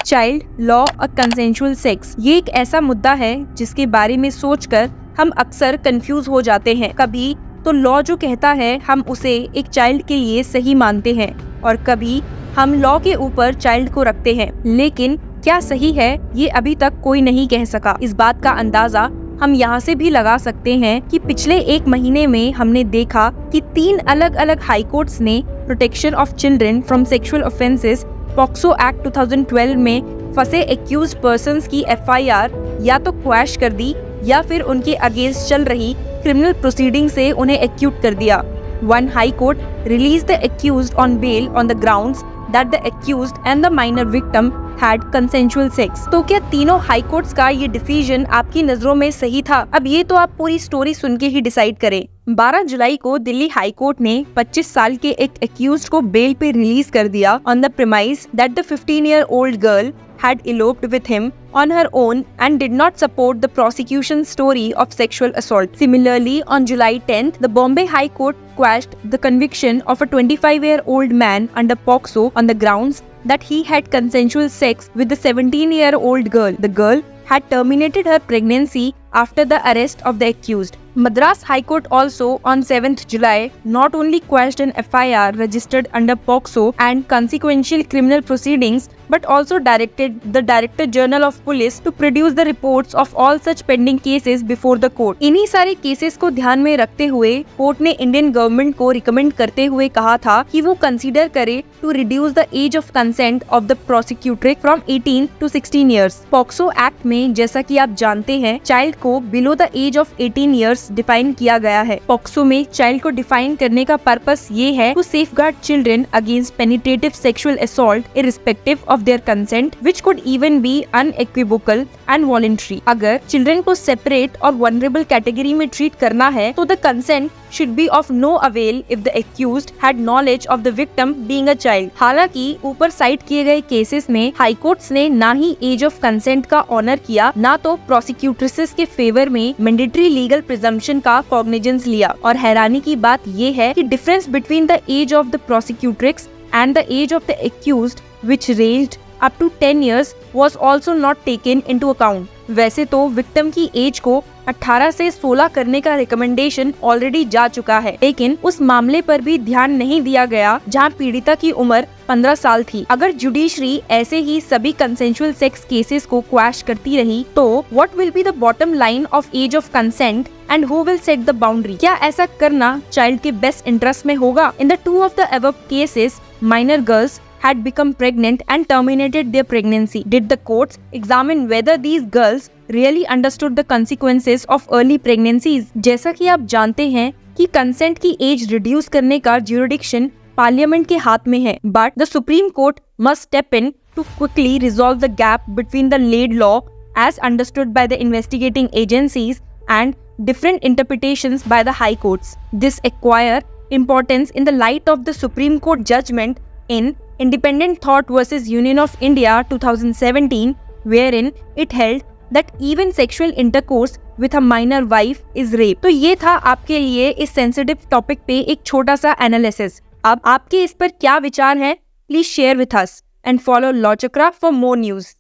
Child law और consensual sex, ये एक ऐसा मुद्दा है जिसके बारे में सोचकर हम अक्सर कंफ्यूज हो जाते हैं। कभी तो लॉ जो कहता है हम उसे एक चाइल्ड के लिए सही मानते हैं और कभी हम लॉ के ऊपर चाइल्ड को रखते हैं, लेकिन क्या सही है ये अभी तक कोई नहीं कह सका। इस बात का अंदाजा हम यहाँ से भी लगा सकते हैं कि पिछले एक महीने में हमने देखा कि 3 अलग अलग हाई कोर्ट्स ने protection of children from sexual offences POCSO act 2012 में फंसे एक्यूज पर्संस की FIR या तो क्वैश कर दी या फिर उनके अगेंस्ट चल रही क्रिमिनल प्रोसीडिंग से उन्हें एक्यूट कर दिया। One high court released the accused on bail on the grounds that the accused and the minor victim had consensual sex। तो क्या तीनों हाई कोर्ट्स का ये डिसीजन आपकी नजरों में सही था? अब ये तो आप पूरी स्टोरी सुन के ही डिसाइड करें। 12 जुलाई को दिल्ली हाई कोर्ट ने 25 साल के एक एक्यूज्ड को बेल पे रिलीज कर दिया on the premise that the 15-year-old girl had eloped with him on her own and did not support the prosecution's story of sexual assault. Similarly, on July 10th, the Bombay High Court quashed the conviction of a 25-year-old man under POCSO on the grounds that he had consensual sex with the 17-year-old girl. The girl had terminated her pregnancy after the arrest of the accused. Madras High Court also on 7th July not only quashed an FIR registered under POCSO and consequential criminal proceedings but also directed the Director General of Police to produce the reports of all such pending cases before the court. इन्हीं सारे cases को ध्यान में रखते हुए court ने Indian government को recommend करते हुए कहा था कि वो कंसीडर करे to reduce the age of consent of the prosecutor from 18 to 16 years। POCSO act में जैसा कि आप जानते हैं चाइल्ड को below the age of 18 years define किया गया है। पॉक्सो में चाइल्ड को डिफाइन करने का पर्पस ये है to safeguard children against penetrative sexual assault irrespective of their consent which could even be unequivocal and voluntary. अगर चिल्ड्रन को सेपरेट और वनरेबल कैटेगरी में ट्रीट करना है तो the consent should be of no avail if the accused had knowledge of the victim being a child। हालांकि ऊपर site किए गए केसेस में हाई कोर्ट्स ने ना ही एज ऑफ कंसेंट का ऑनर किया ना तो प्रोसिक्यूट्रेसेस के फेवर में मैंडेटरी लीगल प्रिजम्पशन का कॉग्निजेंस लिया। और हैरानी की बात ये है कि difference between the age of the prosecutrix and the age of the accused which ranged up to 10 years was also not taken into account। वैसे तो विक्टिम की एज को 18 से 16 करने का रिकमेंडेशन ऑलरेडी जा चुका है, लेकिन उस मामले पर भी ध्यान नहीं दिया गया जहां पीड़िता की उम्र 15 साल थी। अगर जुडिशरी ऐसे ही सभी कंसेंशुअल सेक्स केसेस को क्वैश करती रही तो what will be the bottom line of age of consent and who will set the boundary? क्या ऐसा करना चाइल्ड के बेस्ट इंटरेस्ट में होगा? In the 2 of the above cases, minor girls had become pregnant and terminated their pregnancy. Did the courts examine whether these girls really understood the consequences of early pregnancies? जैसा कि आप जानते हैं कि consent की as reduce करने का jurisdiction parliament के हाथ में है, but the supreme court must step in to quickly resolve the gap between the laid law as understood by the investigating agencies and different interpretations by the high courts. This acquire importance in the light of the Supreme Court judgment in Independent Thought versus Union of India 2017, wherein it held that even sexual intercourse with a minor wife is rape। तो ये था आपके लिए इस sensitive topic पे एक छोटा सा एनालिसिस। अब आपके इस पर क्या विचार है? Please share with us and follow law Chakra for more news.